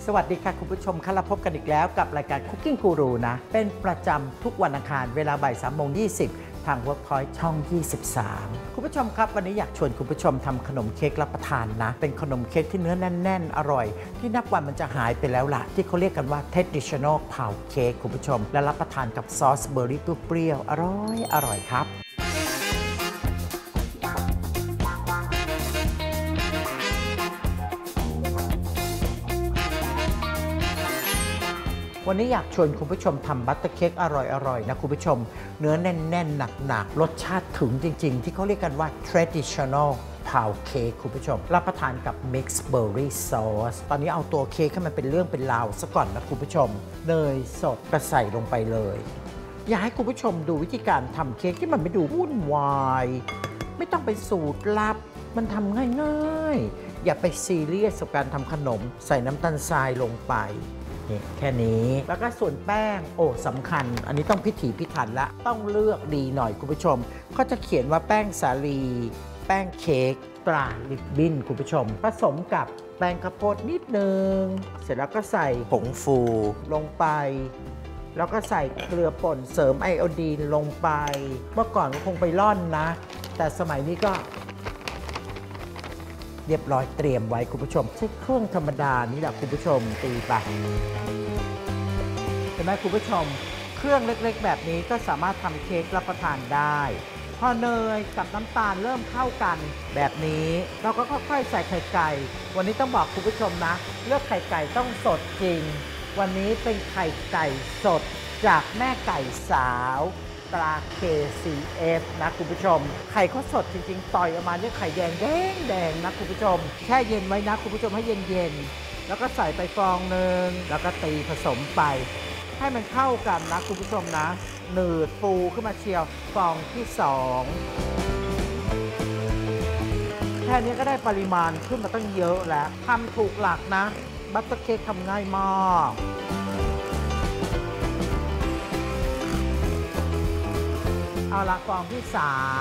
สวัสดีค่ะคุณผู้ชมค่ะเราพบกันอีกแล้วกับรายการ Cooking Guru นะเป็นประจำทุกวันอังคารเวลาบ่าย3:20ทาง Workpoint ช่อง 23 คุณผู้ชมครับวันนี้อยากชวนคุณผู้ชมทำขนมเค้กรับประทานนะเป็นขนมเค้กที่เนื้อแน่นๆอร่อยที่นับวันมันจะหายไปแล้วล่ะที่เขาเรียกกันว่า Traditional Pound Cake คุณผู้ชมและรับประทานกับซอสเบอร์รี่เปรี้ยวๆอร่อยครับวันนี้อยากชวนคุณผู้ชมทำบัตเตอร์เค้กอร่อยๆนะคุณผู้ชมเนื้อแน่นๆหนักๆรสชาติถึงจริงๆที่เขาเรียกกันว่า traditional pound cake คุณผู้ชมรับประทานกับ mixed berry sauce ตอนนี้เอาตัวเค้กให้มันเป็นเรื่องเป็นราวซะก่อนนะคุณผู้ชมเนยสดก็ใส่ลงไปเลยอยากให้คุณผู้ชมดูวิธีการทำเค้กที่มันไม่ดูวุ่นวายไม่ต้องไปสูตรลับมันทำง่ายๆอย่าไปซีเรียสกับการทำขนมใส่น้ำตาลทรายลงไปแค่นี้แล้วก็ส่วนแป้งสำคัญอันนี้ต้องพิถีพิถันละต้องเลือกดีหน่อยคุณผู้ชมเขาจะเขียนว่าแป้งสาลีแป้งเค้กตราลิบบิ้นคุณผู้ชมผสมกับแป้งข้าวโพดนิดนึงเสร็จแล้วก็ใส่ผงฟูลงไปแล้วก็ใส่เกลือป่นเสริมไอโอดีนลงไปเมื่อก่อนก็คงไปร่อนนะแต่สมัยนี้ก็เรียบร้อยเตรียมไว้คุณผู้ชมใช้เครื่องธรรมดานี่แหละคุณผู้ชมตีไปเห็นไหมคุณผู้ชมเครื่องเล็กๆแบบนี้ก็สามารถทำเค้กรับประทานได้พอเนยกับน้ำตาลเริ่มเข้ากันแบบนี้เราก็ค่อยๆใส่ไข่ไก่วันนี้ต้องบอกคุณผู้ชมนะเลือกไข่ไก่ต้องสดจริงวันนี้เป็นไข่ไก่สดจากแม่ไก่สาวตรา KCF นะคุณผู้ชมไข่เขาสดจริงๆต่อยออกมาด้วยไข่แดงนะคุณผู้ชมแช่เย็นไว้นะคุณผู้ชมให้เย็นๆแล้วก็ใส่ไปฟองหนึ่งแล้วก็ตีผสมไปให้มันเข้ากันนะคุณผู้ชมนะหนืดฟูขึ้นมาเชียวฟองที่2แค่นี้ก็ได้ปริมาณขึ้นมาตั้งเยอะแล้วทำถูกหลักนะบัตเตอร์เค้กทำง่ายมากเอาละฟองที่3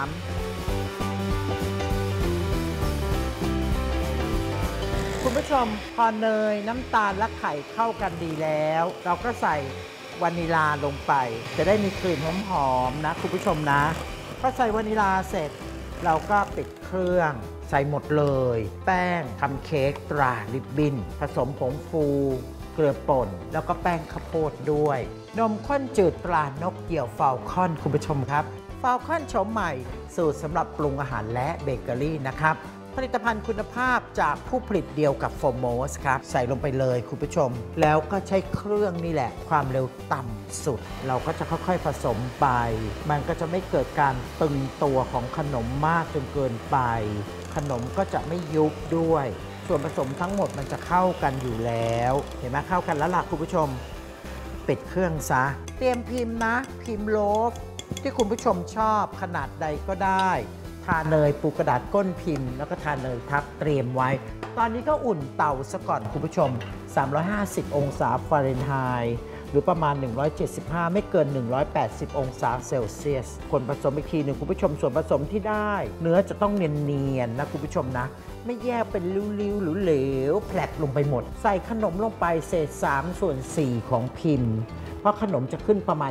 คุณผู้ชมพอเนยน้ำตาลและไข่เข้ากันดีแล้วเราก็ใส่วานิลาลงไปจะได้มีกลิ่นหอมๆนะคุณผู้ชมนะพอใส่วานิลาเสร็จเราก็ปิดเครื่องใส่หมดเลยแป้งทำเค้กตราลิบบิ้นผสมผงฟูเกลือป่นแล้วก็แป้งข้าวโพดด้วยนมข้นจืดตรานกเหยี่ยวฟาลคอนคุณผู้ชมครับฟาลคอนโฉมใหม่สูตรสำหรับปรุงอาหารและเบเกอรี่นะครับผลิตภัณฑ์คุณภาพจากผู้ผลิตเดียวกับโฟโมสครับใส่ลงไปเลยคุณผู้ชมแล้วก็ใช้เครื่องนี่แหละความเร็วต่ำสุดเราก็จะค่อยๆผสมไปมันก็จะไม่เกิดการตึงตัวของขนมมากจนเกินไปขนมก็จะไม่ยุบด้วยส่วนผสมทั้งหมดมันจะเข้ากันอยู่แล้วเห็นไหมเข้ากันแล้วล่ะคุณผู้ชมปิดเครื่องซะเตรียมพิมพ์นะพิมพ์โลฟที่คุณผู้ชมชอบขนาดใดก็ได้ทาเนยปูกระดาษก้นพิมพ์แล้วก็ทาเนยทับเตรียมไว้ตอนนี้ก็อุ่นเตาซะก่อนคุณผู้ชม350องศาฟาเรนไฮต์หรือประมาณ175ไม่เกิน180องศาเซลเซียสคนผสมอีกทีหนึ่งคุณผู้ชมส่วนผสมที่ได้เนื้อจะต้องเนียนๆนะคุณผู้ชมนะไม่แยกเป็นริ้วๆหรือเหลวแผลบลงไปหมดใส่ขนมลงไปเศษ3/4ของพิมพ์เพราะขนมจะขึ้นประมาณ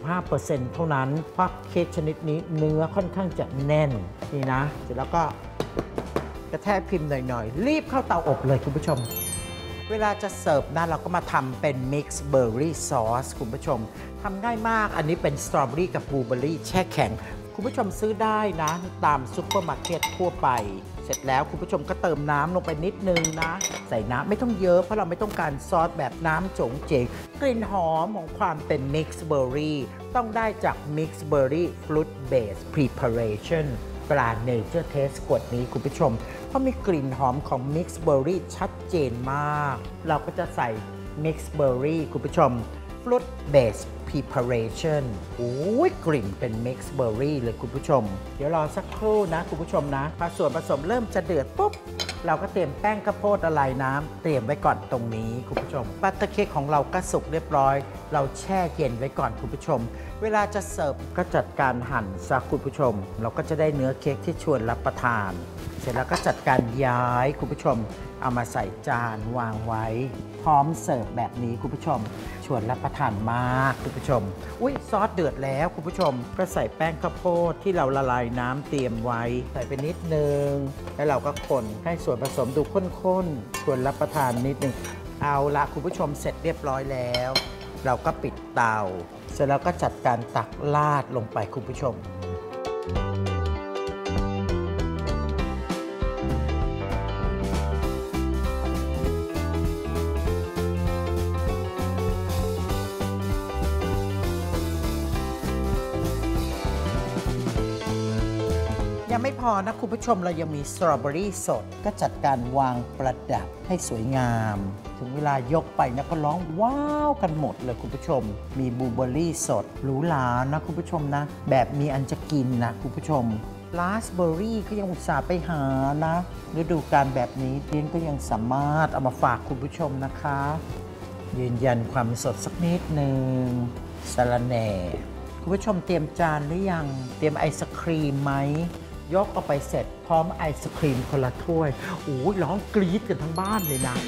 25% เท่านั้นเพราะเค้กชนิดนี้เนื้อค่อนข้างจะแน่นนี่นะเสร็จแล้วก็กระแทกพิมพ์หน่อยๆรีบเข้าเตาอบเลยคุณผู้ชมเวลาจะเสิร์ฟนะเราก็มาทำเป็น Mixed Berry Sauce คุณผู้ชมทำง่ายมากอันนี้เป็นสตรอเบอรี่กับบลูเบอรี่แช่แข็งคุณผู้ชมซื้อได้นะตามซุปเปอร์มาร์เก็ตทั่วไปเสร็จแล้วคุณผู้ชมก็เติมน้ำลงไปนิดนึงนะใส่น้ำไม่ต้องเยอะเพราะเราไม่ต้องการซอสแบบน้ำจงเจงกลิ่นหอมของความเป็น Mixed Berry ต้องได้จาก Mixed Berry Fruit Based Preparation ตรา Nature Taste ขวดนี้คุณผู้ชมเพราะมีกลิ่นหอมของ Mixed Berry ชัดเจนมากเราก็จะใส่ Mixed Berry คุณผู้ชม Fruit Based Preparation โอ้ยกลิ่นเป็น Mixed Berry เลยคุณผู้ชมเดี๋ยวรอสักครู่นะคุณผู้ชมนะพอส่วนผสมเริ่มจะเดือดปุ๊บเราก็เตรียมแป้งข้าวโพดละลายน้ำเตรียมไว้ก่อนตรงนี้คุณผู้ชมบัตเตอร์เค้กของเราก็สุกเรียบร้อยเราแช่เย็นไว้ก่อนคุณผู้ชมเวลาจะเสิร์ฟก็จัดการหั่นซะคุณผู้ชมเราก็จะได้เนื้อเค้กที่ชวนรับประทานเสร็จแล้วก็จัดการย้ายคุณผู้ชมเอามาใส่จานวางไว้พร้อมเสิร์ฟแบบนี้คุณผู้ชมชวนรับประทานมากคุณผู้ชมอุ้ยซอสเดือดแล้วคุณผู้ชมก็ใส่แป้งข้าวโพดที่เราละลายน้ำเตรียมไว้ใส่ไปนิดนึงแล้วเราก็คนให้ส่วนผสมดูข้นๆชวนรับประทานนิดนึงเอาละคุณผู้ชมเสร็จเรียบร้อยแล้วเราก็ปิดเตาเสร็จแล้วก็จัดการตักราดลงไปคุณผู้ชมยังไม่พอนะคุณผู้ชมเรายังมีสตรอเบอรี่สดก็จัดการวางประดับให้สวยงามถึงเวลายกไปนะก็ร้องว้าวกันหมดเลยคุณผู้ชมมีบลูเบอร์รี่สดหรูหรานะคุณผู้ชมนะแบบมีอันจะกินนะคุณผู้ชมราสเบอร์รี่ก็ยังอุตส่าห์ไปหานะฤดูกาลแบบนี้เดียนก็ยังสามารถเอามาฝากคุณผู้ชมนะคะยืนยันความสดสักนิดหนึ่งสะระแหน่คุณผู้ชมเตรียมจานหรือยังเตรียมไอศครีมไหมยกเอาไปเสร็จพร้อมไอศครีมคนละถ้วยโอ้ยร้องกรี๊ดกันทั้งบ้านเลยนะ